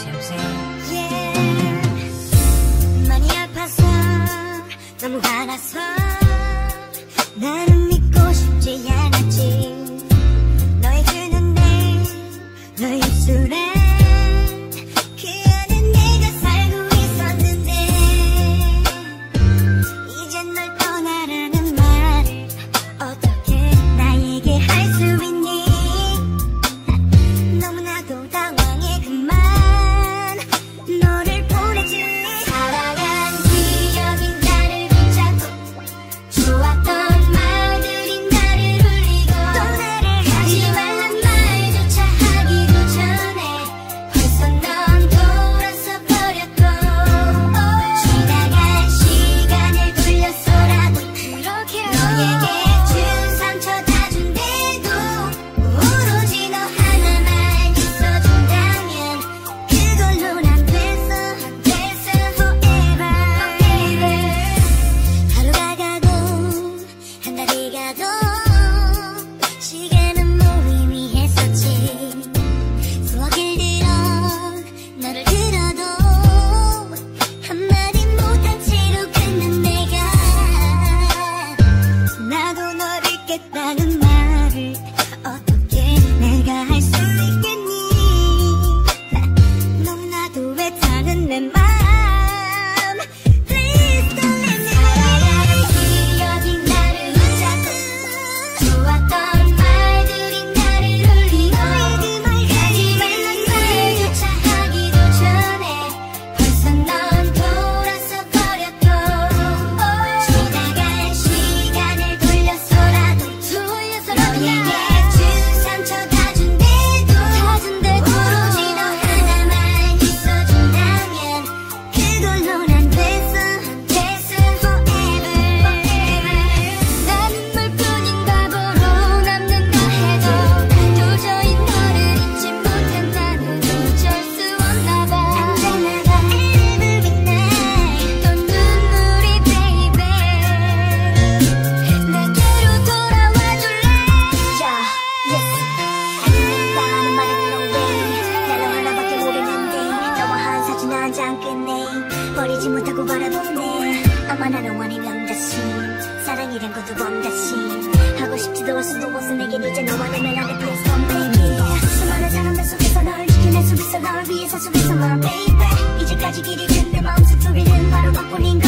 yeah. 많이 아파서 너무 화나서 나는 믿고 싶지 않았지. 너의 주는데 너의 입술에 그 안에 내가 살고 있었는데 이젠 널 떠나라는 말을 어떻게 나에게 할 수 있니. 너무나도 당황해 그만 너를 보내지. 사랑한 기억이 나를 붙잡고 좋았던 말들이 나를 울리고 또 나를 하지 말란 말조차 하기도 전에 벌써 넌 돌아서 버렸고 지나간 시간을 돌려서라도 그렇게 너에게 준 상처 다 준대도 오로지 너 하나만 있어준다면 그걸로 난 됐어 forever. 하루가 가고 한 달이 가도 시간은 무의미했었지. 수억일 뒤로 너를 들어도 한마디 못한 채로 끊는 내가 나도 널 잊겠다는 말을 어떻게 내가 할 수 있겠니. 너무나도 애타는 내 맘 Please don't let me. 사랑하는 기억이 나를 붙잡고 좋았던 말들이 나를 울리고 하지 말란 말조차 하기도 전에 벌써 넌 돌아서 버렸고 지나간 시간을 돌려서라도 너에게 준 상처 다 준대도 오로지 너 하나만 있어준다면 그걸로 난 됐어 forever. 나는 너뿐인 바보로 남는다 해도 도저히 너를 잊지 못한다는 어쩔 수 없나봐. 언제나 every night 또 눈물이 baby 내게로 돌아와 줄래. 나는 말은 no way. 나로 하나밖에 모르는데 너와 한 사진 한 장 끝내 버리지 못하고 바라보네. 아마 나는 원이면 다시 사랑이란 건 두 번 다시 하고 싶지도 할 수도 없어. 내겐 이제 너와 내 멜로디 please don't blame me. 수많은 사람들 속에서 널 지켜낼 수 있어. 널 위해 살 수 있어 my baby. 이제까지 길이 든 내 마음속 소리는 바로 너뿐인